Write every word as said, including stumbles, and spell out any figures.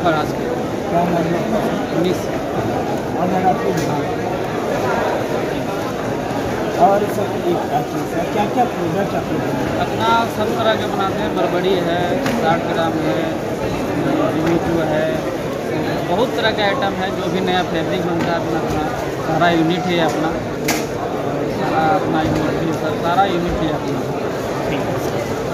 फराज के। क्या नाम है आपका? उन्नीस। और सर एक बात सर, क्या क्या प्रोडक्ट आप लोग बनाते हैं? अपना सब तरह के बनाते हैं। बरबड़ी है, साठ ग्राम है, टू है, बहुत तरह के आइटम है। जो भी नया फैब्रिक बनता है अपना अपना सारा यूनिट है अपना, सारा अपना यूनिट है सर, सारा यूनिट है अपना। ठीक है सर।